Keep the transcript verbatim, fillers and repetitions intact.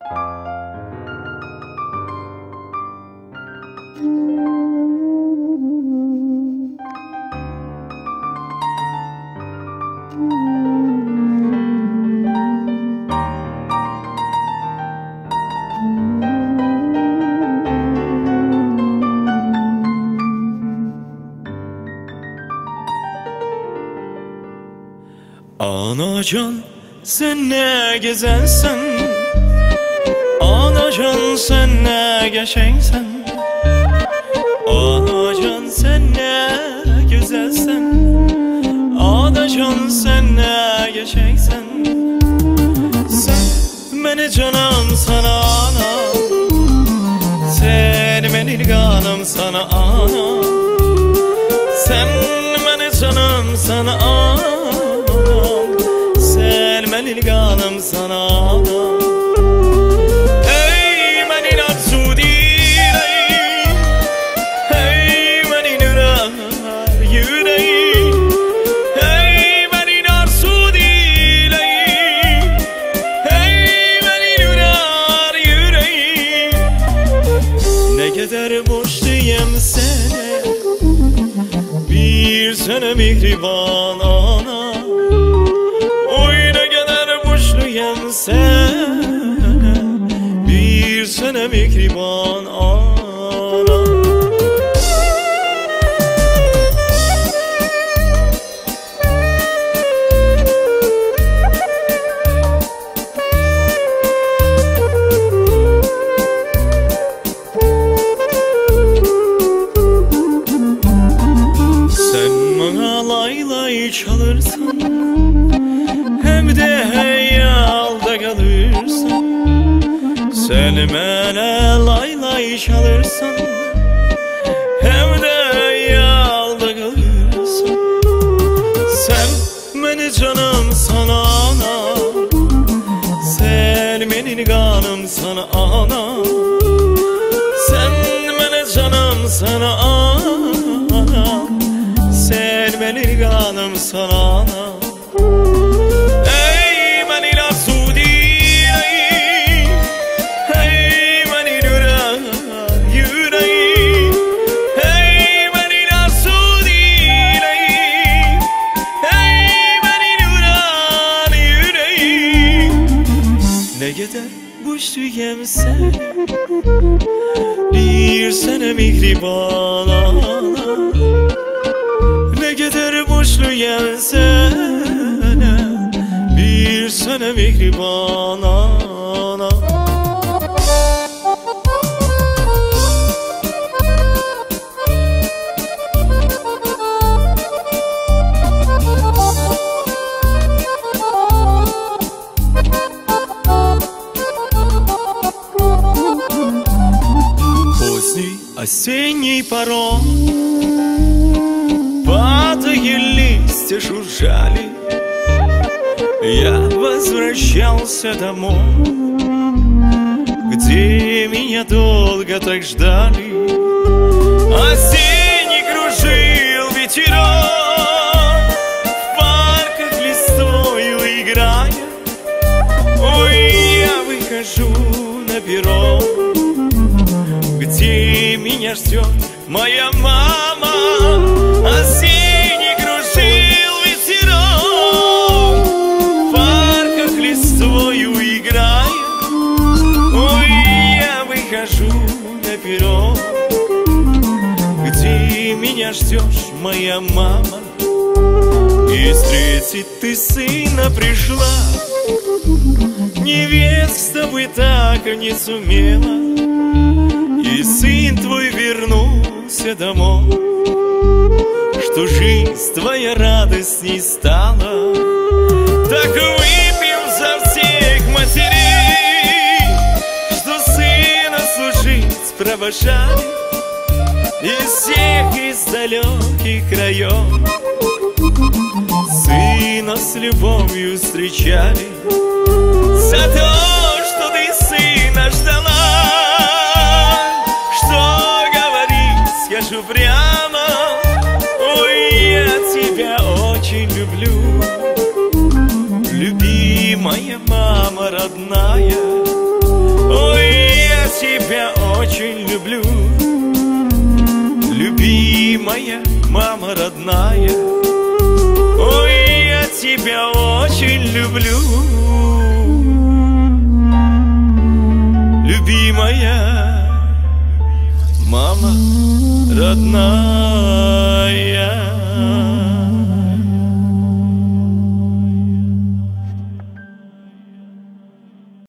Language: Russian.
Anacan sen ne gezensen, anacan sen ne geçensen, anacan sen ne güzelsen, anacan sen ne geçensen. Sen beni canım sana ana, sen beni canım sana ana, sen beni canım sana ana, sen benim canım sana ana. Hey benim arzu dileğim, hey benim yüreğim, yüreğim, hey benim arzu dileğim, hey benim yüreğim, yüreğim. Ne kadar boşluyum seni, bir sene mihriban ana. Sana bir sene mihriban ana. Sen bana lay lay çalırsın, hem de hayalda kalırsın. Sen bana lay lay çalırsın, hem de hayalda kalırsın. Sen beni canım sana ana, sen benim canım sana ana, sen beni canım sana ana, sen benim canım sana ana. Ne kadar boşluyum sen, bir sene mihriban ana. Ne kadar boşluyum sen, bir sene mihriban ana. Осенний паром, падая листья жужжали. Я возвращался домой, где меня долго так ждали. Осенний кружил ветерок, в парках листвою играя. Ой, я выхожу на перрон, где меня ждет моя мама. Осенний кружил ветерок, в парках листвою играя. Ой, я выхожу на перрон, где меня ждешь, моя мама. И встретить ты сына пришла, невеста бы так не сумела. И сын твой вернулся домой, что жизнь твоя радостней стала. Так выпьем за всех матерей, что сына служить провожали. Из всех из далеких краев сына с любовью встречали. За то, что ты сына ждала, скажу прямо, ой, я тебя очень люблю, любимая мама родная. мама родная. Ой, я тебя очень люблю, любимая мама родная.